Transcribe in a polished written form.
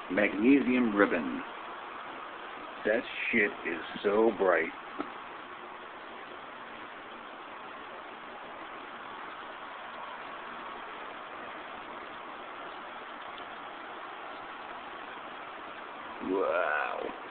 Magnesium ribbon. That shit is so bright. Wow.